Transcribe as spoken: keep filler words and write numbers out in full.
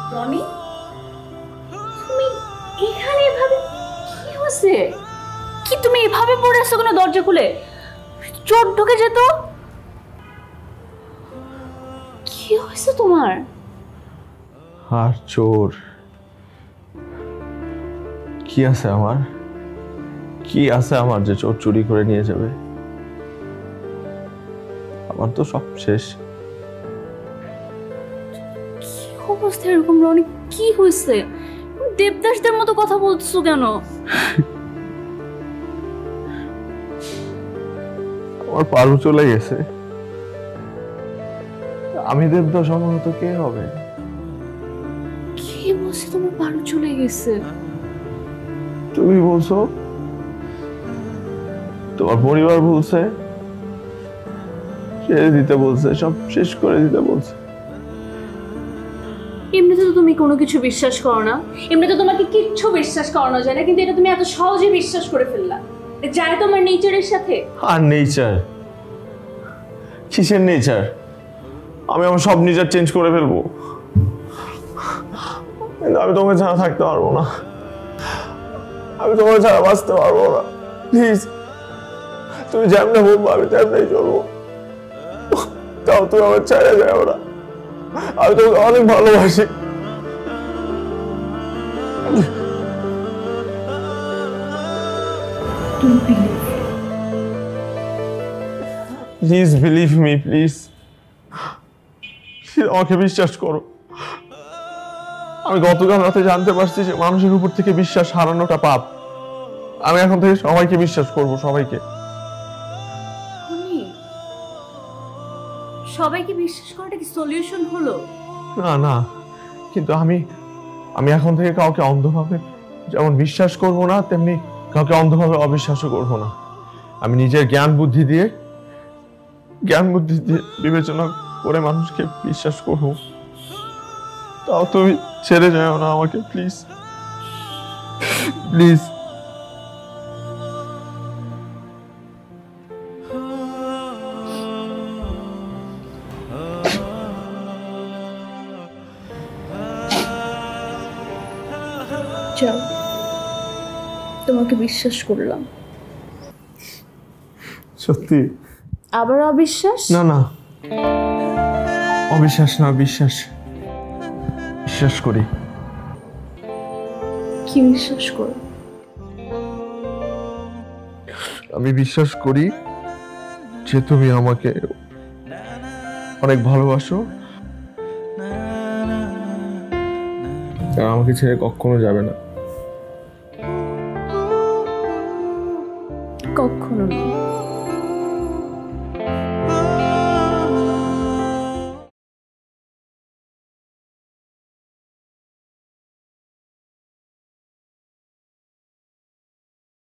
রনি, তুমি এখানে এভাবে কি হয়েছে? কি তুমি এভাবে পড়ে আছো কেন? দরজা খুলে চোর ঢুকে যেত। কি হয়েছে তোমার? আর চোর কি আছে আমার? কি আছে আমার যে চোর চুরি করে নিয়ে যাবে? আমার তো সব শেষ। কি অবস্থা এরকম? রনি, কি হয়েছে? দেবদাসদের মতো কথা বলছো কেন? আমার পারু চলে গেছে। আমি দেবদাস আমার তো কে হবে? কে বলছে তোমার পারু চলে গেছে? তুমি বলছো, তোমার পরিবার বলছে, ছেড়ে দিতে বলছে, সব শেষ করে দিতে বলছে। এমনিতে তো তুমি কোনো কিছু বিশ্বাস করো না, এমনিতে তোমাকে কিচ্ছু বিশ্বাস করানো যায় না, কিন্তু এটা তুমি এত সহজে বিশ্বাস করে ফেললা। যায় তোমার নেচারের সাথে। আর নেচার? কিসের নেচার? আমি আমার সব নেচার চেঞ্জ করে ফেলবো, কিন্তু আমি তোমাকে ছাড়া থাকতে পারবো না। আমি তোমাকে ছাড়া বাঁচতে পারবো না। প্লিজ, তুমি যেমনে বলবো আমি তেমনি চলবো। তাও তুমি আমার ছেড়ে যাও না। আমি তোমাকে অনেক ভালোবাসি। প্লিজ বিলিভ মি, প্লিজ আমাকে বিশ্বাস করো। আমি গতকাল রাতে জানতে পারছি যে মানুষের উপর থেকে বিশ্বাস হারানোটা পাপ। আমি এখন থেকে সবাইকে বিশ্বাস করব, সবাইকে। সবাইকে বিশ্বাস করাটা কি সলিউশন হলো? না না, কিন্তু আমি আমি এখন থেকে কাউকে অন্ধভাবে যেমন বিশ্বাস করব না, তেমনি কাউকে অন্ধভাবে অবিশ্বাসও করব না। আমি নিজের জ্ঞান বুদ্ধি দিয়ে জ্ঞান বুদ্ধি দিয়ে বিবেচনা করে মানুষকে বিশ্বাস করব। তাও তুমি ছেড়ে যাও না আমাকে, প্লিজ প্লিজ। যাও, তোমাকে বিশ্বাস করলাম। সত্যি? আবার অবিশ্বাস? না না, অবিশ্বাস না, বিশ্বাস। বিশ্বাস করি। কি বিশ্বাস করো? আমি বিশ্বাস করি যে তুমি আমাকে অনেক ভালোবাসো আর আমাকে ছেড়ে কখনো যাবে না। কখনো না।